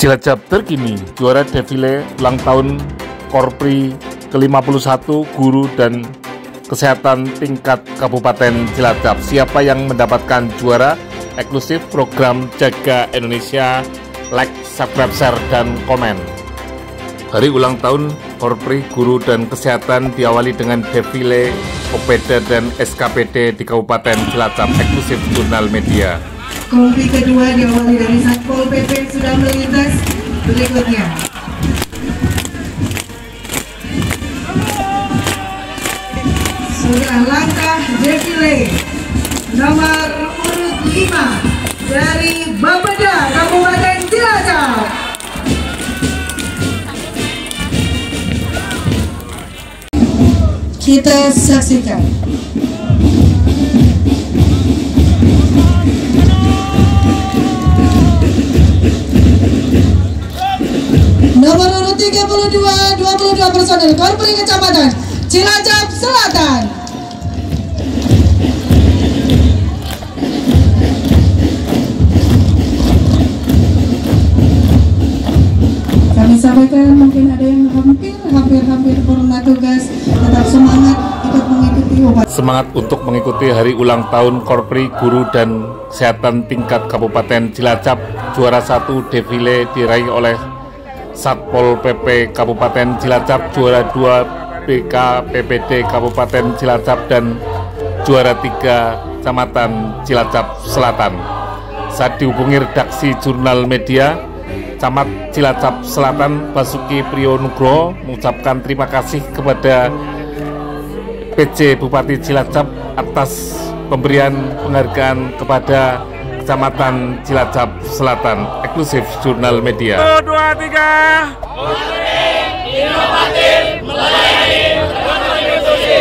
Cilacap terkini, juara defile ulang tahun Korpri ke-51 Guru dan Kesehatan tingkat Kabupaten Cilacap. Siapa yang mendapatkan juara? Eksklusif program Jaga Indonesia, like, subscribe, share, dan komen. Hari ulang tahun Korpri Guru dan Kesehatan diawali dengan defile Kopeda dan SKPD di Kabupaten Cilacap. Eksklusif Jurnal Media. Korpri kedua diawali dari Satpol PP sudah melintas. Berikutnya sudah langkah defile nomor urut 5 dari Bapeda Kabupaten Cilacap. Kita saksikan. Nomor urut 32, 22 personel Korpri Kecamatan Cilacap Selatan. Kami sampaikan mungkin ada yang hampir purna tugas, tetap semangat ikut mengikuti upacara. Semangat untuk mengikuti hari ulang tahun Korpri Guru dan Kesehatan tingkat Kabupaten Cilacap. Juara 1 defile diraih oleh Satpol PP Kabupaten Cilacap, juara 2 BKPPD Kabupaten Cilacap, dan juara 3 Kecamatan Cilacap Selatan. Saat dihubungi redaksi Jurnal Media, Camat Cilacap Selatan Basuki Priyonugroho mengucapkan terima kasih kepada PJ Bupati Cilacap atas pemberian penghargaan kepada Kecamatan Cilacap Selatan. Eksklusif Jurnal Media. 1, 2, 3. Inovatif melayani kontribusi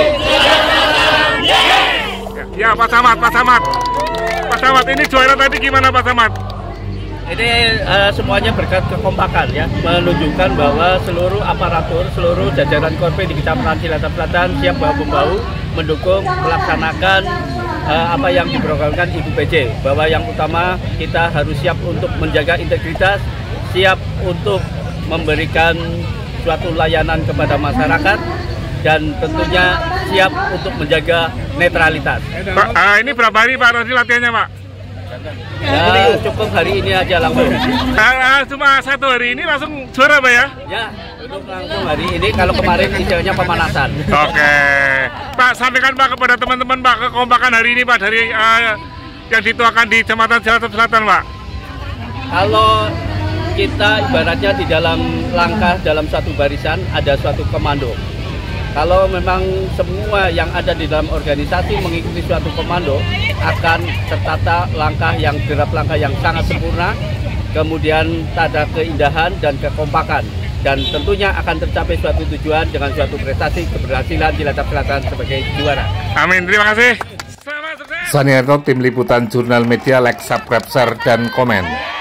ya, Pak Camat, ini juara tadi gimana Pak Camat? Ini semuanya berkat kekompakan ya, menunjukkan bahwa seluruh aparatur, seluruh jajaran Korpri di Kecamatan Cilacap Selatan siap bahu-membahu mendukung melaksanakan apa yang diprogramkan Ibu PJ, bahwa yang utama kita harus siap untuk menjaga integritas, siap untuk memberikan suatu layanan kepada masyarakat, dan tentunya siap untuk menjaga netralitas. Pak, ini berapa hari Pak tadi latihannya Pak? Ya, cukup hari ini aja langsung. Cuma 1 hari ini langsung juara Pak ya? Ya, untuk langsung hari ini, kalau kemarin istilahnya pemanasan. Oke. Pak, sampaikan Pak kepada teman-teman Pak kekompakan hari ini Pak dari yang dituakan di Kecamatan Cilacap Selatan Pak. Kalau kita ibaratnya di dalam langkah dalam satu barisan ada suatu komando. Kalau memang semua yang ada di dalam organisasi mengikuti suatu komando, akan tertata langkah yang derap langkah yang sangat sempurna, kemudian ada keindahan dan kekompakan, dan tentunya akan tercapai suatu tujuan dengan suatu prestasi keberhasilan Cilacap Selatan sebagai juara. Amin, terima kasih. Selamat sukses. Saniarto, Tim Liputan Jurnal Media, like, subscribe, share, dan komen.